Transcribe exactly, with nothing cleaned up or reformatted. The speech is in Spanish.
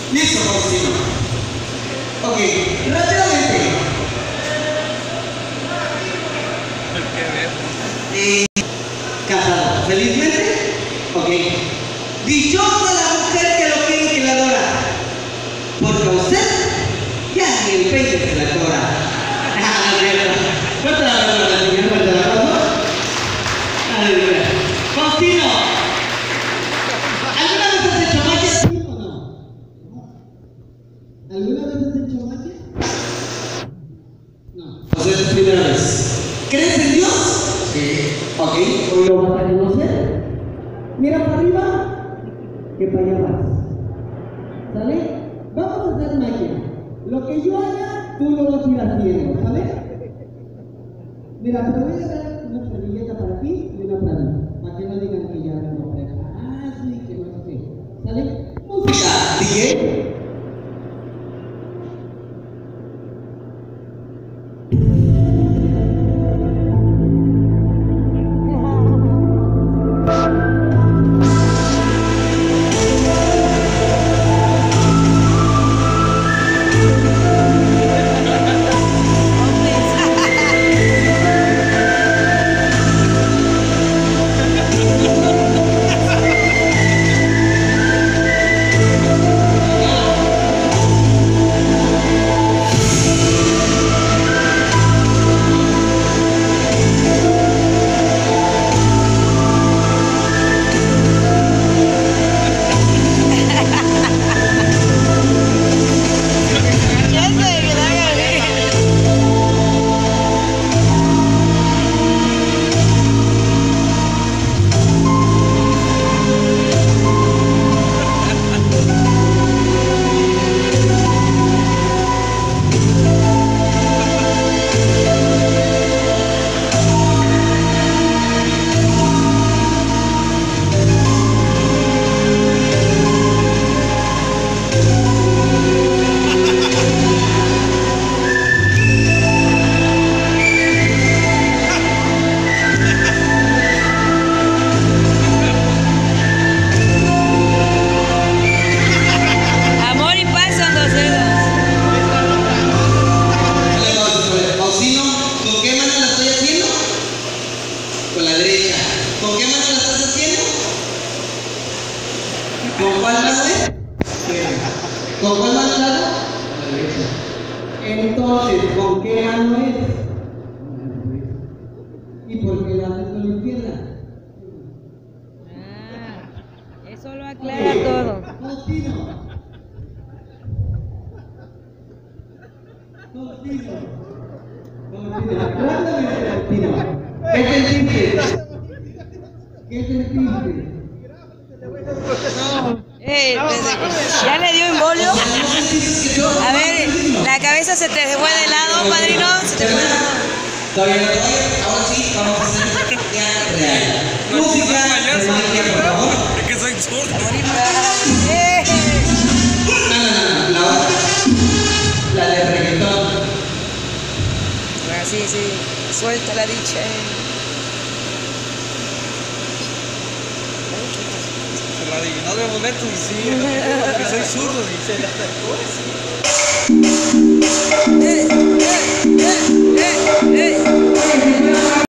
Listo, Faustino. Ok, rápidamente. Eh, casado. ¿Felizmente? Ok. Dichosa la mujer que lo quiere y que la adora. Porque a usted ya ni el peine se la cobra. Ah, no es cierto. Fuerte la mano para la señora, fuerte la mano. Aleluya. Faustino, ¿alguna vez has hecho magia sí o no? ¿Alguna vez has hecho magia? No. O sea, es la primera vez. ¿Crees en Dios? Sí. Ok. Hoy lo vas a conocer. Mira para arriba, que para allá vas. ¿Sale? Vamos a hacer magia. Lo que yo haga, tú lo vas a ir haciendo, ¿sale? Mira, te voy a dar una servilleta para ti y una para mí. Para que no digan que ya no pareja. Ah, sí, que no sé qué. ¿Sale? Música. ¿Sigue? ¿Con cuál mano es? ¿Con cuál mano es? La derecha. Entonces, ¿con qué mano es? ¿Y por qué la haces con la izquierda? Ah, eso lo aclara okay. Todo. Faustino. Faustino. Faustino. Rápidamente, Faustino. ¿Qué sentiste? ¿Qué sentiste? Eh, ya le dio embolio. A ver, la cabeza se te fue de lado, padrino. Se te fue de lado. Todavía no, todavía. Ahora sí, vamos a hacer magia real. Música de magia, por favor. Es que soy zurdo. Eh. No, no, no, la otra. La de reggaetón. Ah, sí, sí. Suelta la dicha. La adivinó de momento y sí, porque soy zurdo, dice.